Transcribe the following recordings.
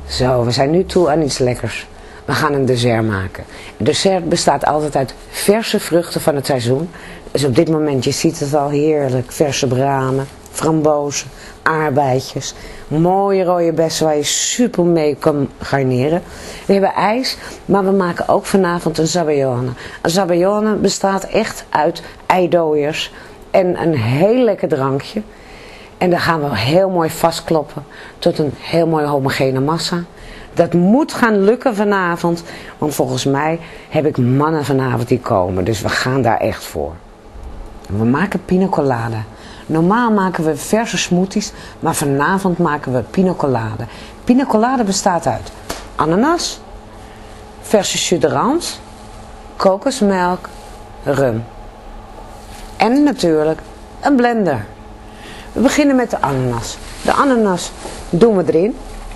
Zo, we zijn nu toe aan iets lekkers. We gaan een dessert maken. Het dessert bestaat altijd uit verse vruchten van het seizoen. Dus op dit moment, je ziet het al heerlijk. Verse bramen, frambozen, aardbeidjes. Mooie rode bessen waar je super mee kan garneren. We hebben ijs, maar we maken ook vanavond een zabaione. Een zabaione bestaat echt uit eidooiers en een heel lekker drankje. En dan gaan we heel mooi vastkloppen tot een heel mooi homogene massa. Dat moet gaan lukken vanavond, want volgens mij heb ik mannen vanavond die komen. Dus we gaan daar echt voor. We maken pina colada. Normaal maken we verse smoothies, maar vanavond maken we pina colada. Pina colada bestaat uit ananas, verse jus d'orange, kokosmelk, rum. En natuurlijk een blender. We beginnen met de ananas. De ananas doen we erin.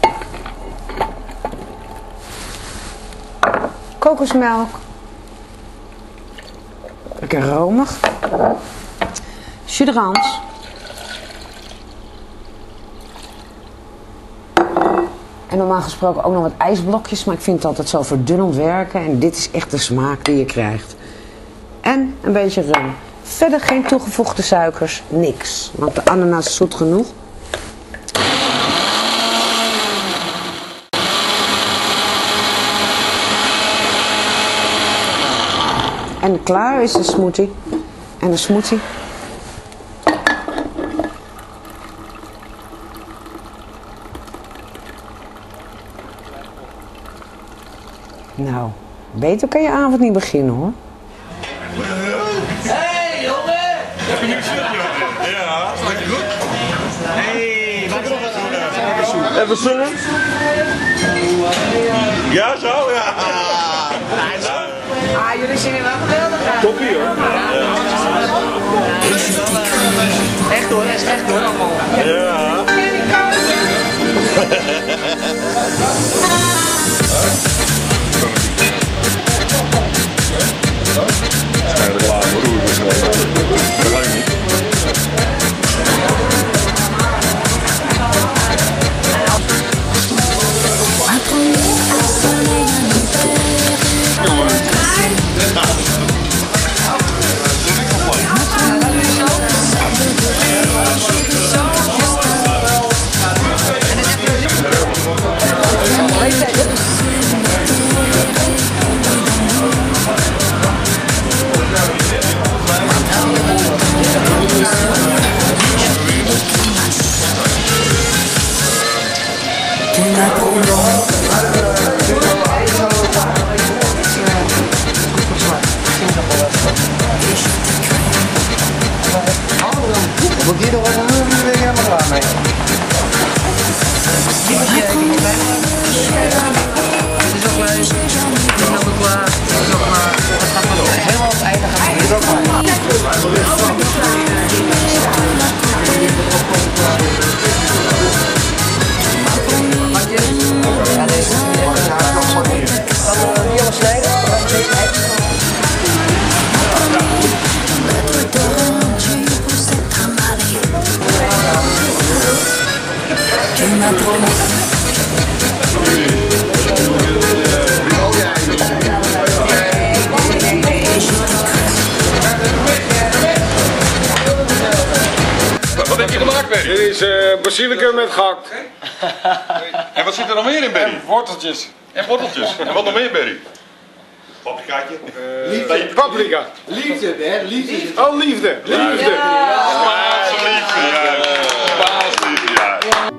Kokosmelk. Lekker romig. Jus d'orange. En normaal gesproken ook nog wat ijsblokjes, maar ik vind het altijd zo verdunnend werken. En dit is echt de smaak die je krijgt. En een beetje rum. Verder geen toegevoegde suikers, niks. Want de ananas is zoet genoeg. En klaar is de smoothie. En de smoothie. Nou, beter kan je avond niet beginnen hoor. Hey jongen! Heb je nu zin, jongen? Ja, staat je goed? Hey, wat is dat? Even zingen? Ja, zo? Ja. Ah, jullie zingen wel geweldig uit. Toppie hoor. Echt hoor, dat is echt hoor allemaal. Ja. Moet hier nog wat doen, dan ben ik helemaal klaar mee. Dit is ook leuk. Dit is ook klaar. Dit is ook klaar. Helemaal op het einde gaan we hier ook maar. Ja, deze is niet helemaal snijden. Wat heb je gemaakt, Berry? Dit is basilicum met gehakt. En wat zit er nog meer in, Berry? Worteltjes. En worteltjes. En wat nog meer, Berry? Paprikaatje. Paprika. Liefde, hè? Liefde. Oh, liefde. Liefde. Spaanse liefde, ja. Spaanse liefde, ja.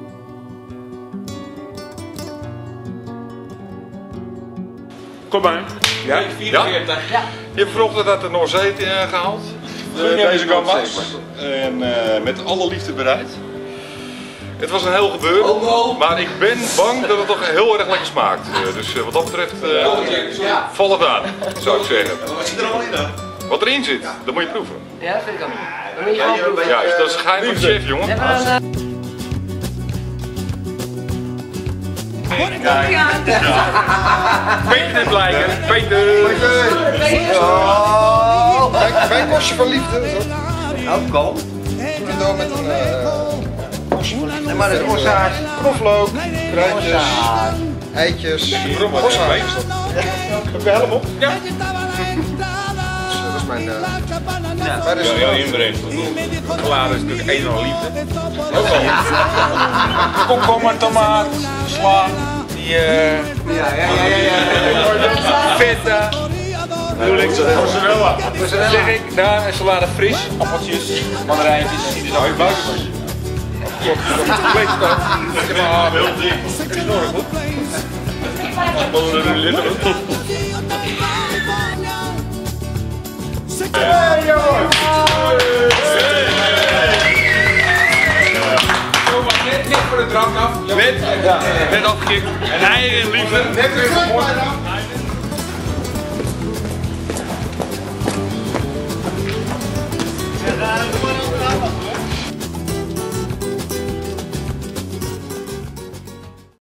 Kom maar. Ja? Ja? Je hebt vanochtend uit de Noorzee gehaald. Deze kan was. En met alle liefde bereid. Het was een heel gebeuren, maar ik ben bang dat het toch heel erg lekker smaakt. Dus wat dat betreft, val het aan, zou ik zeggen. Wat zit er allemaal in dan? Wat erin zit, dat moet je proeven. Ja, dat vind ik ook. Dan moet je gewoon proeven. Ja, dat is het geheim van de chef, jongen. Peter en Blijker. Peter. Mijn kostje van liefde. Oh, kom. Doe het door met een kostje van liefde. maar dat is ossa's. Knoflook, kruidjes, Eitjes. ossa's. Heb je helm op? Ja. Dat is mijn... Waar is Ja, inbrengt. Chocolade is natuurlijk een en al liefde. Komkommer, tomaat, sla. Die feta. Bedoel ik. Mozzarella. Zeg ik, daar een salade fris, appeltjes, mandarijntjes. Die is nou even buiten. Compleet stad. Heel dik. Het is nog goed. Hey jongens! Net voor de drank af. Net afgekikt. En hij en liefde. Net weer vermoord.